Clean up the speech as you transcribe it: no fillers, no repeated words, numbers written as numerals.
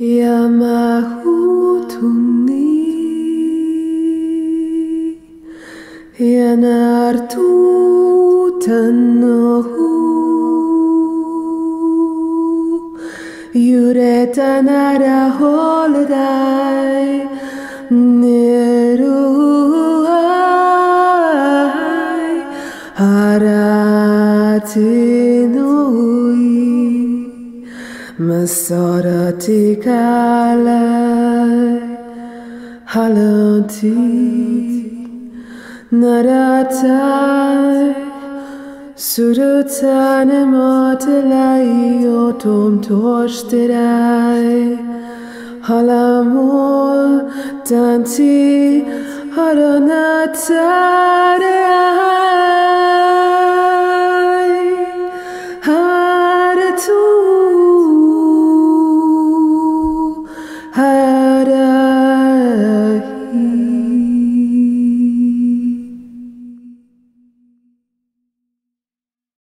Yamahutuni Yanartutanohu Yuretanara holidai Niruhai Haratinui Masarati kalai Halanti Naratai Surutane motelai Otom torstirai Halamor Tanti Haranatarai